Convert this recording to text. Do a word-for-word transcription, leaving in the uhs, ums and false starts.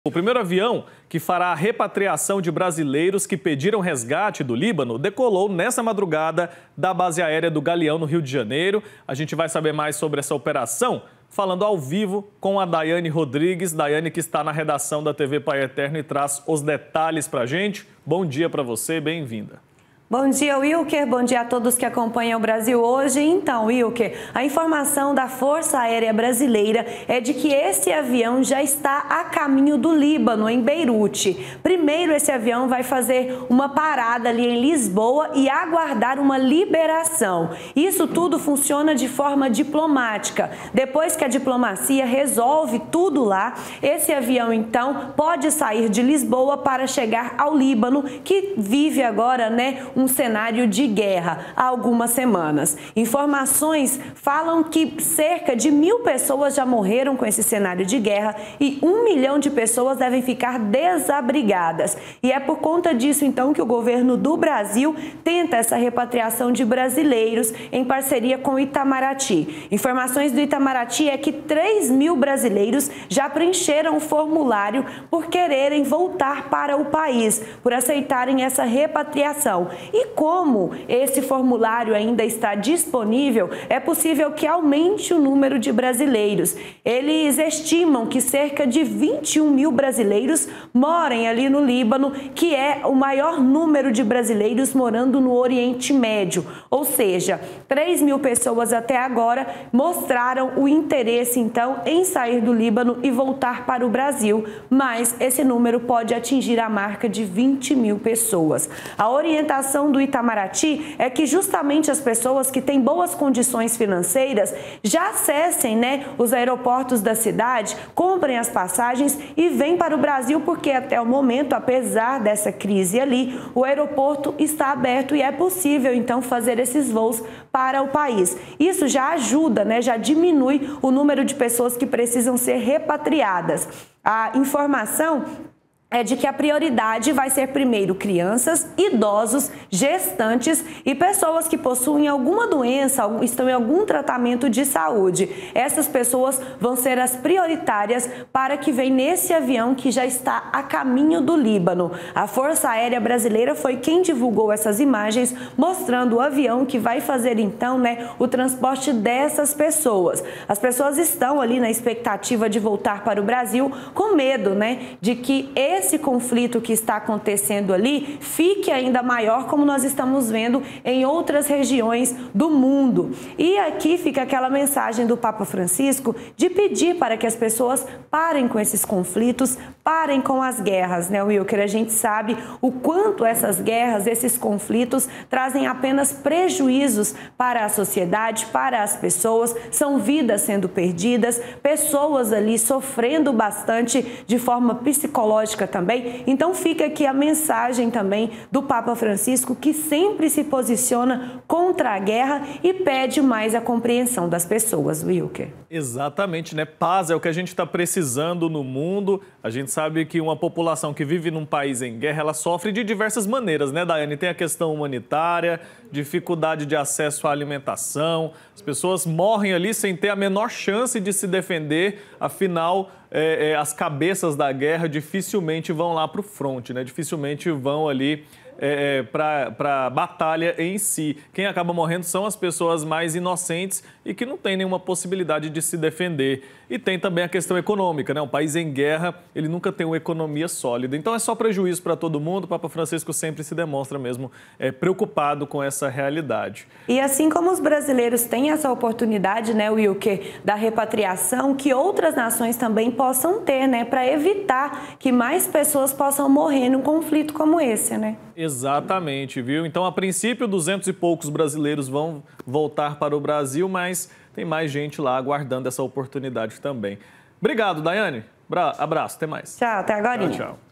O primeiro avião que fará a repatriação de brasileiros que pediram resgate do Líbano decolou nessa madrugada da base aérea do Galeão, no Rio de Janeiro. A gente vai saber mais sobre essa operação falando ao vivo com a Daiane Rodrigues. Daiane, que está na redação da T V Pai Eterno e traz os detalhes para a gente. Bom dia para você, bem-vinda. Bom dia, Wilker. Bom dia a todos que acompanham o Brasil hoje. Então, Wilker, a informação da Força Aérea Brasileira é de que esse avião já está a caminho do Líbano, em Beirute. Primeiro, esse avião vai fazer uma parada ali em Lisboa e aguardar uma liberação. Isso tudo funciona de forma diplomática. Depois que a diplomacia resolve tudo lá, esse avião, então, pode sair de Lisboa para chegar ao Líbano, que vive agora, né, um cenário de guerra há algumas semanas. Informações falam que cerca de mil pessoas já morreram com esse cenário de guerra e um milhão de pessoas devem ficar desabrigadas. E é por conta disso, então, que o governo do Brasil tenta essa repatriação de brasileiros em parceria com o Itamaraty. Informações do Itamaraty é que três mil brasileiros já preencheram o formulário por quererem voltar para o país, por aceitarem essa repatriação. E como esse formulário ainda está disponível, é possível que aumente o número de brasileiros. Eles estimam que cerca de vinte e um mil brasileiros morem ali no Líbano, que é o maior número de brasileiros morando no Oriente Médio. Ou seja, três mil pessoas até agora mostraram o interesse, então, em sair do Líbano e voltar para o Brasil. Mas esse número pode atingir a marca de vinte mil pessoas. A orientação do Itamaraty é que justamente as pessoas que têm boas condições financeiras já acessem, né, os aeroportos da cidade, comprem as passagens e vêm para o Brasil, porque até o momento, apesar dessa crise ali, o aeroporto está aberto e é possível então fazer esses voos para o país. Isso já ajuda, né, já diminui o número de pessoas que precisam ser repatriadas. A informação é de que a prioridade vai ser primeiro crianças, idosos, gestantes e pessoas que possuem alguma doença, estão em algum tratamento de saúde. Essas pessoas vão ser as prioritárias para que venham nesse avião que já está a caminho do Líbano. A Força Aérea Brasileira foi quem divulgou essas imagens, mostrando o avião que vai fazer então, né, o transporte dessas pessoas. As pessoas estão ali na expectativa de voltar para o Brasil com medo, né, de que esse esse conflito que está acontecendo ali fique ainda maior, como nós estamos vendo em outras regiões do mundo. E aqui fica aquela mensagem do Papa Francisco de pedir para que as pessoas parem com esses conflitos, parem com as guerras, né, Wilker? A gente sabe o quanto essas guerras, esses conflitos trazem apenas prejuízos para a sociedade, para as pessoas, são vidas sendo perdidas, pessoas ali sofrendo bastante de forma psicológica também. Então fica aqui a mensagem também do Papa Francisco, que sempre se posiciona contra a guerra e pede mais a compreensão das pessoas, Wilker. Exatamente, né? Paz é o que a gente está precisando no mundo. A gente sabe que uma população que vive num país em guerra, ela sofre de diversas maneiras, né, Daiane? Tem a questão humanitária, dificuldade de acesso à alimentação, as pessoas morrem ali sem ter a menor chance de se defender, afinal, é, é, as cabeças da guerra dificilmente vão lá para o fronte, né? Dificilmente vão ali É, para a batalha em si. Quem acaba morrendo são as pessoas mais inocentes e que não têm nenhuma possibilidade de se defender. E tem também a questão econômica, né? Um país em guerra, ele nunca tem uma economia sólida. Então é só prejuízo para todo mundo. O Papa Francisco sempre se demonstra mesmo é, preocupado com essa realidade. E assim como os brasileiros têm essa oportunidade, né, Wilker, da repatriação, que outras nações também possam ter, né, para evitar que mais pessoas possam morrer num conflito como esse, né? Exatamente, viu? Então, a princípio, duzentos e poucos brasileiros vão voltar para o Brasil, mas tem mais gente lá aguardando essa oportunidade também. Obrigado, Daiane. Abraço, até mais. Tchau, até agora. Tchau, tchau.